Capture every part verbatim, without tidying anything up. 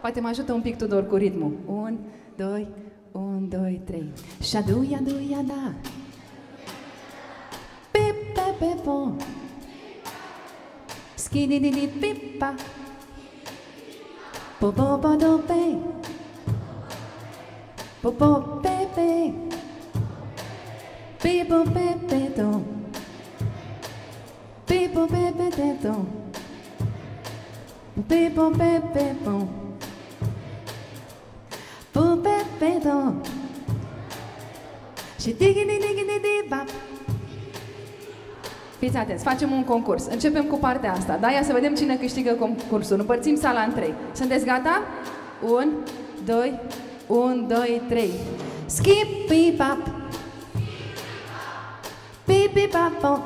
Poate mă ajută un pic Tudor cu ritmul. Un, doi, un, doi, trei. Shadu, yadu, yada. Pip, pe, pe, po. Skidi, di, di, pipa. Po, po, po, do, pe. Po, po, pe, pe. Pe, po, pe, pe, do. Pe, po, pe, pe, te, do. Pe, po, pe, pe, po. Po, pe, pe, do. Și digi, digi, digi, digi, bap. Fiți atenți, facem un concurs. Începem cu partea asta, da? Ia să vedem cine câștigă concursul. Împărțim sala în trei. Sunteți gata? Un, doi, un, doi, trei. Skip, pip, pap. Pip, pip, pap, pop.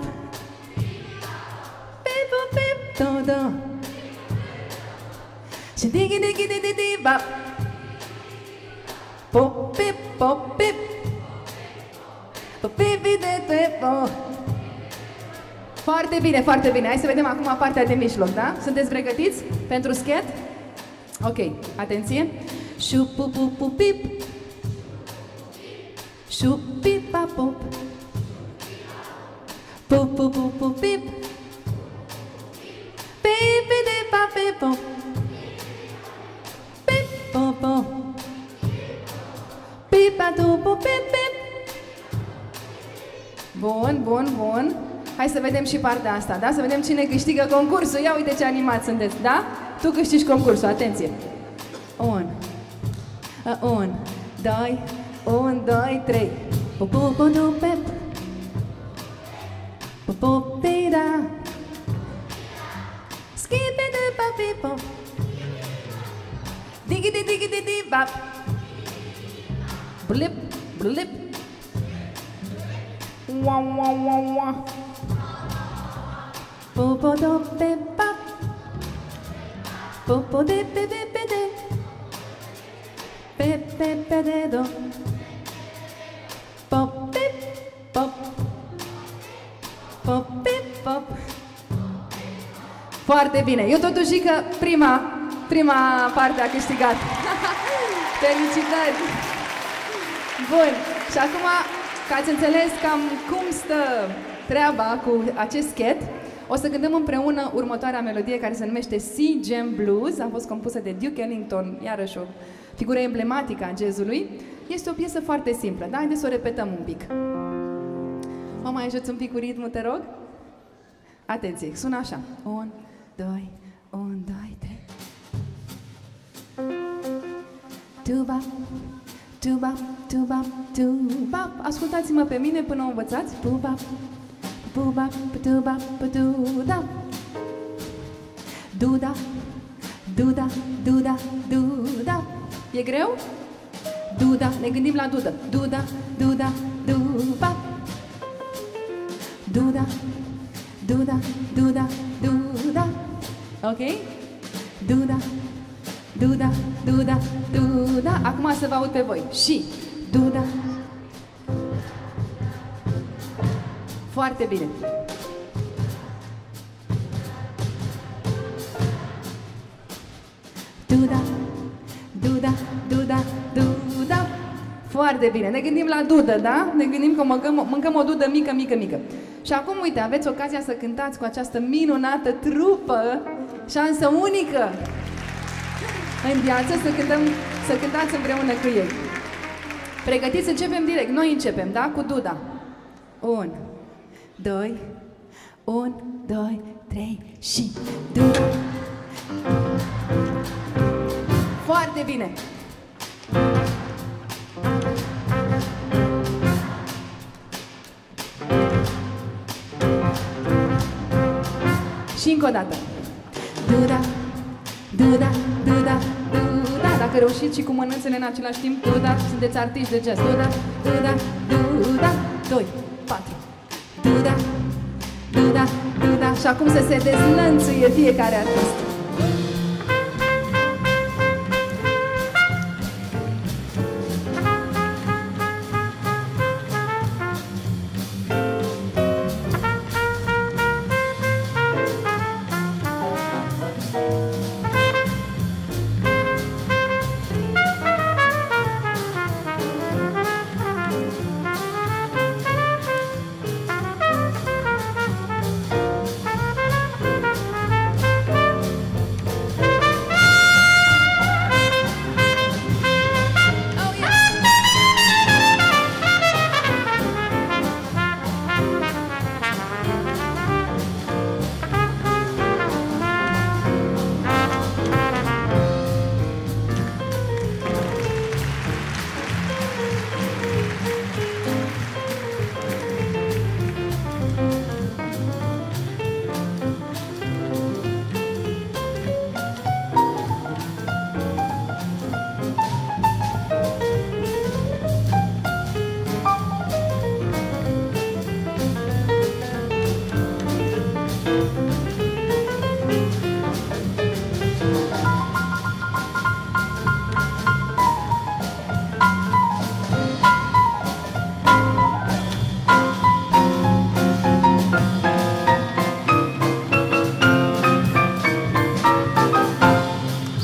Pip, pop, pip, do, do. Și digi, digi, digi, digi, bap. Pop, pip, pop, pip. Pop, pip, pip, pip, pop. Foarte bine, foarte bine. Hai să vedem acum partea de mijloc, da? Sunteți pregătiți pentru schet? Ok, atenție. Șu pu pu pu pip. Șu pip pa pop. Pu pu pu pu pip. Pip de pa pe pop. Pip po po. Pip pa tu pu pip pip. Bun, bun, bun. Hai să vedem și partea asta, da? Să vedem cine câștigă concursul. Ia uite ce animați sunteți, da? Tu câștigi concursul, atenție. Un, un, doi, un, doi, trei. Pu-pu-pu-du-pep. Pu-pu-pi-da. Skipi-du-pa-pi-pop. Digi-di-digi-di-di-bap. Blip, blip. Wow, wow, wow, wow. Popo do pe pap. Popo de pe pe pe de. Pe pe pe de do. Pop pe pop. Pop pe pop. Foarte bine. Eu totuși zic că prima, prima parte a câștigat. Felicitări. Bun. Și acum, ca ați înțeles cam cum stă treaba cu acest schet, o să cântăm împreună următoarea melodie care se numește Sea Jam Blues. A fost compusă de Duke Ellington, iarăși o figură emblematică a jazzului. Este o piesă foarte simplă, da? Haideți să o repetăm un pic. Mă mai ajuți un pic cu ritmul, te rog? Atenție, sună așa. Un, doi, un, doi, trei. Tuba, tuba, tuba, tuba. Ascultați-mă pe mine până o învățați. Tuba. Buba, buba, buda. Duda, duda, duda, duda. E greu? Duda, ne gândim la duda. Duda, duda, duba. Duda, duda, duda, duda. Ok? Duda, duda, duda, duda. Acum să vă aud pe voi. Și duda. Foarte bine. Duda, duda, duda, duda. Foarte bine. Ne gândim la dudă, da? Ne gândim că mâncăm, mâncăm o dudă mică, mică, mică. Și acum, uite, aveți ocazia să cântați cu această minunată trupă, șansă unică în viață, să cântăm, să cântați împreună cu ei. Pregătiți? Începem direct. Noi începem, da? Cu duda. Un. Doi, un, doi, trei și du. Foarte bine. Și încă o dată. Duda, duda, duda, duda. Dacă reușiți și cu mânuțele în același timp, duda, sunteți artiști de jazz. Duda, duda, duda. Doi, patru. Duda, duda, duda. Și acum să se dezlănțuie fiecare artist.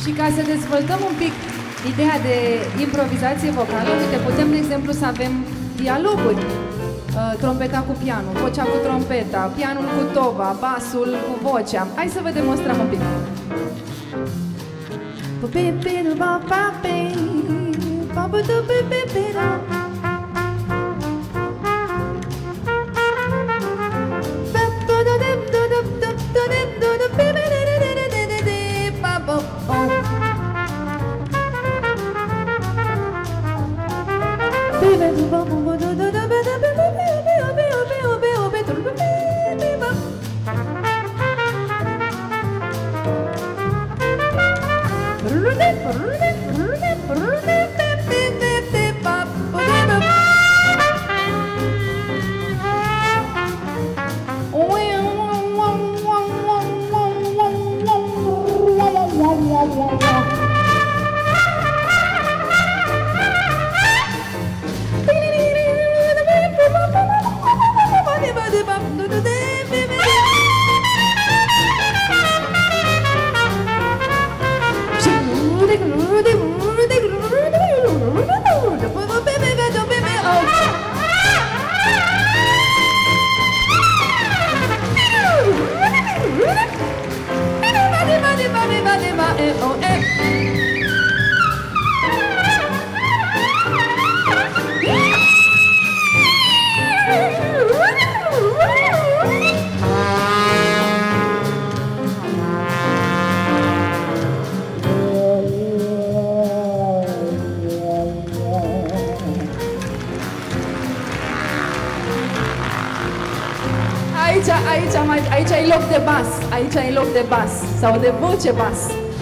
Și ca să dezvoltăm un pic ideea de improvizație vocală, uite, putem, de exemplu, să avem dialoguri. Uh, trompeta cu pianul, vocea cu trompeta, pianul cu toba, basul cu vocea. Hai să vă demonstrăm un pic. Aici, aici, mai, aici e loc de bas, aici e loc de bas sau de voce bas.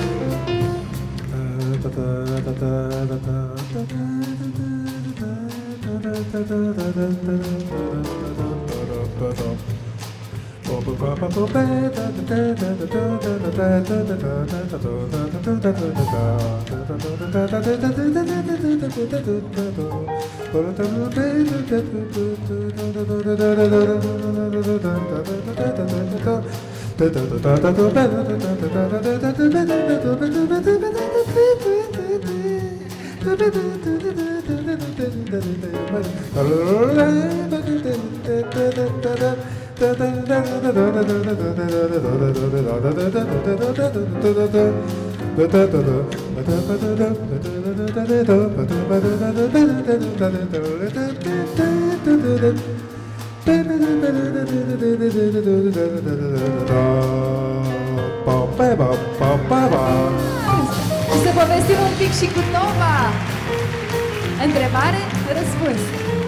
Să povestim un pic și cu Tova. Întrebare, răspuns.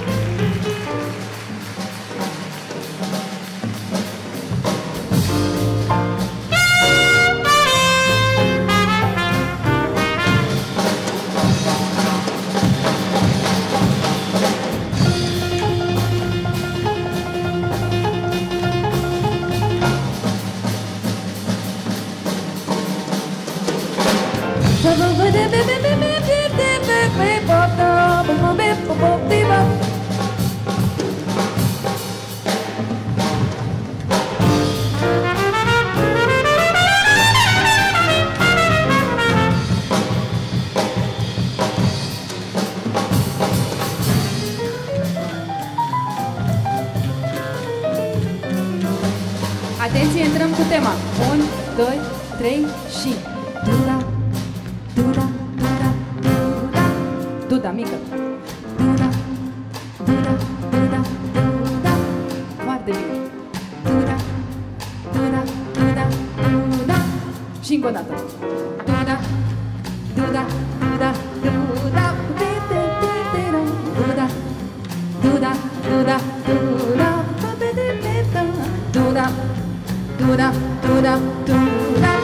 Atenție, intrăm cu tema. unu, doi, trei și Duda, duda, duda, duda, duda mică. Duda, duda, duda, duda, foarte mică. Duda, duda, duda, duda. Și încă o dată. Duda, duda, duda, duda, duda, duda, duda, duda, duda, duda, duda, duda, duda.